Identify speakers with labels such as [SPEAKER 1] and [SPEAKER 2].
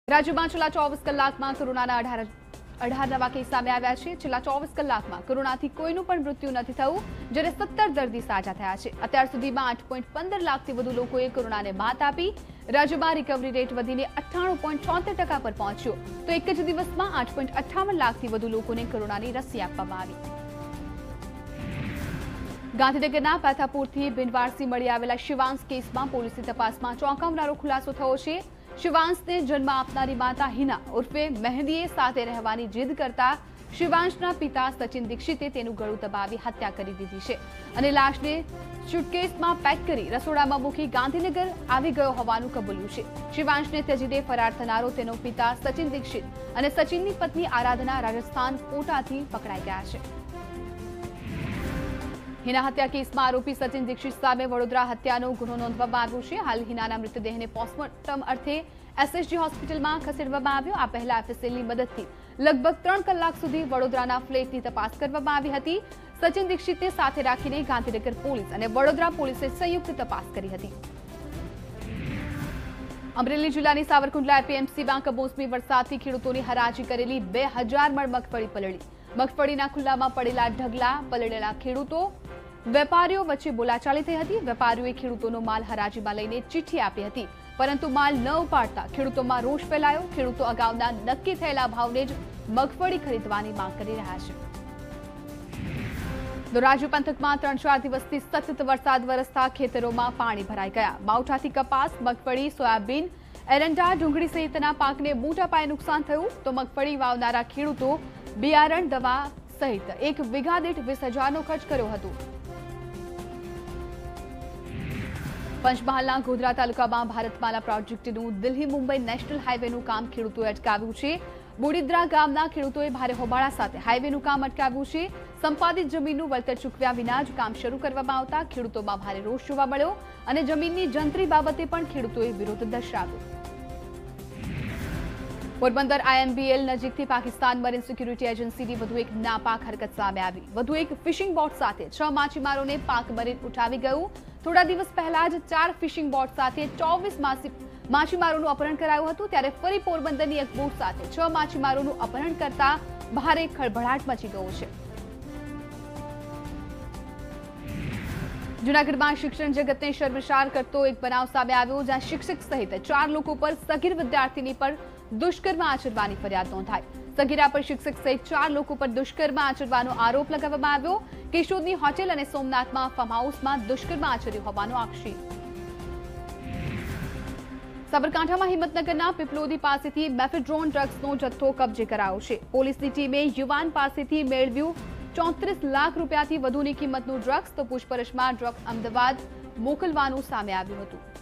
[SPEAKER 1] રાજ્યમાં છેલ્લા 24 કલાકમાં કોરોનાના 18 નવા કેસ સામે આવ્યા છે। છેલ્લા 24 કલાકમાં કોરોનાથી કોઈનું પણ મૃત્યુ નથી થયું, જ્યારે 17 દર્દી સાજા થયા છે। અત્યાર સુધીમાં 8.15 લાખથી વધુ લોકોએ કોરોનાને માત આપી। રાજ્યમાં રિકવરી રેટ વધીને 98.76% પર પહોંચ્યો, તો એક જ દિવસમાં 8.58 લાખથી વધુ લોકોને કોરોનાની રસી આપવામાં આવી। ગાંધીનગરના પાથાપુરથી બિનવારસી મળી આવેલા શિવાંશ કેસમાં પોલીસની તપાસમાં ચોંકાવનારો ખુલાસો થયો છે। શિવાંશને જન્મ આપનારી માતા હિના ઉર્ફે મહેંદીએ સાથે રહેવાની જીદ કરતા શિવાંશના પિતા સચિન દીક્ષિતે તેનું ગળું દબાવી હત્યા કરી દીધી છે અને લાશને સુટકેસમાં પેક કરી રસોડામાં મૂકી ગાંધીનગર આવી ગયો હોવાનું કબૂલ્યું છે। શિવાંશને ત્યજીને ફરાર થનારો તેનો પિતા સચિન દીક્ષિત અને સચિનની પત્ની આરાધના રાજસ્થાન કોટાથી પકડાઈ ગયા છે। હિના हत्या केसમાં आरोपी सचिन दीक्षित सामे वडोदरा हत्याનો गुनो नोंधવામાં આવ્યો છે। हाल હિનાના મૃતદેહને પોસ્ટમોર્ટમ અર્થે એસએસજી હોસ્પિટલમાં ખસેડવામાં આવ્યો। આ પહેલા એફએસએલની મદદથી લગભગ 3 કલાક સુધી વડોદરાના ફ્લેટની તપાસ કરવામાં આવી હતી। સચિન દીક્ષિતને સાથે રાખીને ગાંધીનગર પોલીસ અને વડોદરા પોલીસે સંયુક્ત તપાસ કરી હતી। અમરેલી જિલ્લાની સાવરકુંડલા એપીએમસીમાં કમોસમી વરસાદથી ખેડૂતોની હરાજી કરેલી 2000 મણ મગફળી પલળી। મગફળીના ખુલ્લામાં પડેલા ઢગલા પલળેલા ખેડૂતો વેપારીઓ વચ્ચે બોલાચાલી થઈ હતી। વેપારીઓએ ખેડૂતોનો માલ હરાજીમાં લઈને ચિઠ્ઠી આપી હતી, પરંતુ માલ ન ઉપાડતા ખેડૂતોમાં રોષ ફેલાયો। ખેડૂતો અગાઉના નક્કી થયેલા ભાવને જ મગફળી ખરીદવાની માંગ કરી રહ્યા છે। ધોરાજી પંથકમાં 3-4 દિવસથી સતત વરસાદ વરસતા ખેતરોમાં પાણી ભરાઈ ગયા। માવઠાથી કપાસ, મગફળી, સોયાબીન, એરંડા, ડુંગળી સહિતના પાકને મોટા પાયે નુકસાન થયું, તો મગફળી વાવનારા ખેડૂતો બિયારણ, દવા સહિત 1 વીઘા દીઠ 20,000નો ખર્ચ કર્યો હતો। પંચમહાલના ગોધરા તાલુકામાં ભારતમાલા પ્રોજેક્ટનું દિલ્હી મુંબઈ નેશનલ હાઈવેનું કામ ખેડૂતોએ અટકાવ્યું છે। બોડીદ્રા ગામના ખેડૂતોએ ભારે હોબાળા સાથે હાઈવેનું કામ અટકાવ્યું છે। સંપાદિત જમીનનું વળતર ચૂકવ્યા વિના જ કામ શરૂ કરવામાં આવતા ખેડૂતોમાં ભારે રોષ જોવા મળ્યો અને જમીનની જંત્રી બાબતે પણ ખેડૂતોએ વિરોધ દર્શાવ્યો। પોરબંદર આઈએમબીએલ નજીકથી પાકિસ્તાન મરીન સિક્યુરિટી એજન્સીની વધુ એક નાપાક હરકત સામે આવી। વધુ એક ફિશિંગ બોટ સાથે 6 માછીમારોને પાક મરીન ઉઠાવી ગયું। થોડા દિવસ પહેલા જ 4 ફિશિંગ બોટ સાથે 24 માછીમારોનું અપહરણ કરાયું હતું, ત્યારે ફરી પોરબંદરની એક બોટ સાથે 6 માછીમારોનું અપહરણ કરતા ભારે ખળભળાટ મચી ગયો છે। જૂનાગઢમાં શિક્ષણ જગતને શર્મસાર કરતો એક બનાવ સામે આવ્યો, જ્યાં શિક્ષક સહિત 4 લોકો પર સગીર વિદ્યાર્થીની પર દુષ્કર્મ આચરવાની ફરિયાદ નોંધાઈ। સગીરા પર શિક્ષક સહિત 4 લોકો પર દુષ્કર્મ આચરવાનો આરોપ લગાવવામાં આવ્યો। કેશોદની હોટેલ અને સોમનાથમાં ફાર્મ હાઉસમાં દુષ્કર્મ આચર્યું હોવાનો આક્ષેપ। સાબરકાંઠામાં હિંમતનગરના પીપલોદી પાસેથી મેફેડ્રોન ડ્રગ્સનો જથ્થો કબજે કરાયો છે। પોલીસની ટીમે યુવાન પાસેથી મેળવ્યું 34 લાખ રૂપિયાથી વધુની કિંમતનું ડ્રગ્સ, તો પૂછપરછમાં ડ્રગ્સ અમદાવાદ મોકલવાનું સામે આવ્યું હતું।